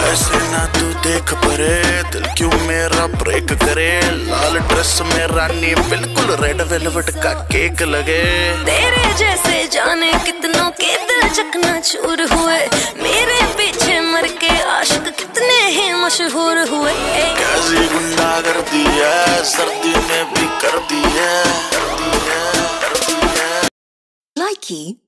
ऐसे ना तू देख परे, दिल क्यों मेरा ब्रेक करे। लाल ड्रेस में रानी बिल्कुल रेड वेलवेट का केक लगे। तेरे जैसे जाने कितनों के दिल चकनाचूर हुए, मेरे पीछे मर के आशिक कितने ही मशहूर हुए। कैसी गुंडागर्दी है, सर्दी में भी कर दी है। Likey